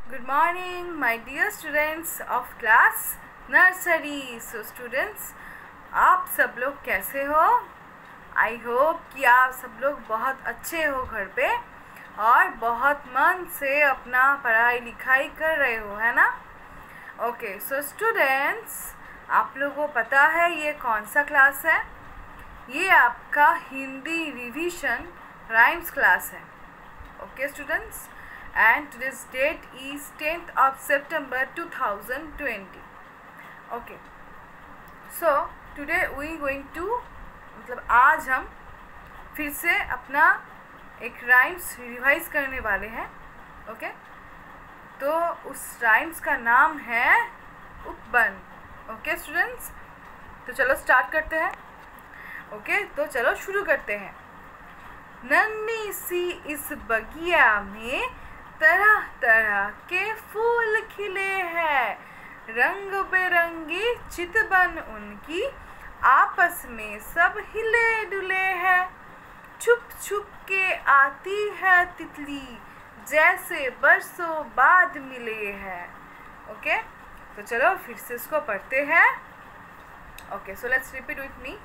Good morning, my dear students of class nursery. So students, आप सब लोग कैसे हो? आई होप कि आप सब लोग बहुत अच्छे हो घर पे और बहुत मन से अपना पढ़ाई लिखाई कर रहे हो, है ना? ओके, सो स्टूडेंट्स, आप लोगों को पता है ये कौन सा क्लास है? ये आपका हिंदी रिवीजन राइम्स क्लास है. Okay students, and today's date is 10th of September 2020. okay, so today we going to मतलब आज हम फिर से अपना एक राइम्स रिवाइज करने वाले हैं. ओके, तो उस राइम्स का नाम है उपवन. ओके स्टूडेंट्स, तो चलो स्टार्ट करते हैं. ओके, तो चलो शुरू करते हैं. नन्ही सी इस बगिया में तरह तरह के फूल खिले हैं, रंग बिरंगी चितबन उनकी आपस में सब हिले डुले हैं. छुप छुप के आती है तितली, जैसे बरसों बाद मिले हैं. ओके, तो चलो फिर से इसको पढ़ते हैं. Okay, so let's repeat with me.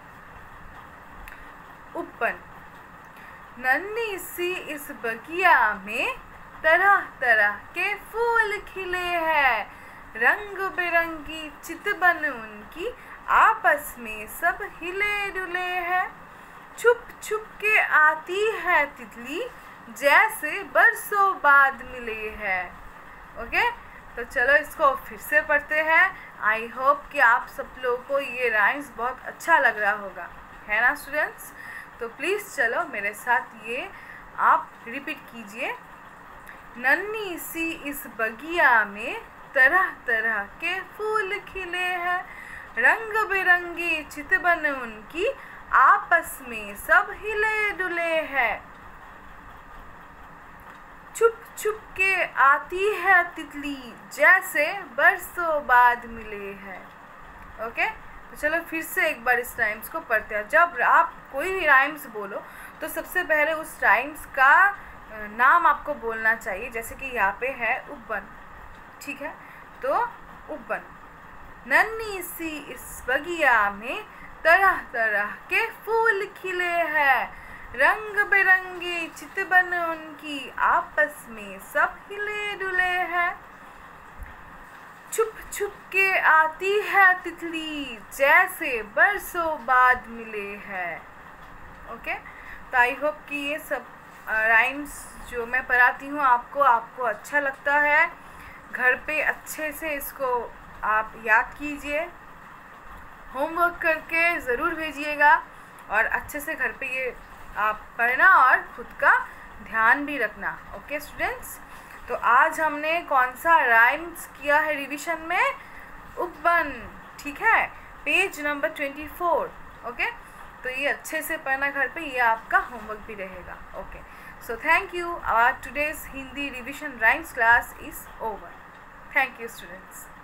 उपवन. नन्ही सी इस बगिया में तरह तरह के फूल खिले हैं, रंग बिरंगी चितबन उनकी आपस में सब हिले डुले हैं. छुप छुप के आती है तितली, जैसे बरसों बाद मिले हैं. ओके, तो चलो इसको फिर से पढ़ते हैं. आई होप कि आप सब लोगों को ये राइम्स बहुत अच्छा लग रहा होगा, है ना स्टूडेंट्स? तो प्लीज़ चलो मेरे साथ ये आप रिपीट कीजिए. नन्ही सी इस बगिया में तरह तरह के फूल खिले हैं, रंग बिरंगी चितबन उनकी आपस में सब हिले डुले हैं. छुप छुप के आती है तितली, जैसे बरसों बाद मिले हैं. ओके, तो चलो फिर से एक बार इस राइम्स को पढ़ते हैं. जब आप कोई भी राइम्स बोलो तो सबसे पहले उस राइम्स का नाम आपको बोलना चाहिए. जैसे कि यहाँ पे है उपवन, ठीक है? तो उपवन. नन्ही सी इस बगिया में तरह तरह के फूल खिले हैं, रंग बिरंगी चितबन उनकी आपस में सब हिले डुले हैं. छुप छुप के आती है तितली, जैसे बरसों बाद मिले हैं. ओके, तो आई होप कि ये सब राइम्स जो मैं पढ़ाती हूँ आपको अच्छा लगता है. घर पे अच्छे से इसको आप याद कीजिए, होमवर्क करके ज़रूर भेजिएगा और अच्छे से घर पे ये आप पढ़ना और खुद का ध्यान भी रखना. ओके स्टूडेंट्स, तो आज हमने कौन सा राइम्स किया है रिवीजन में? उपवन, ठीक है? Page number 24. ओके, तो ये अच्छे से पढ़ना घर पे, ये आपका होमवर्क भी रहेगा. Okay, so thank you. Our today's Hindi revision rhymes class is over. Thank you students.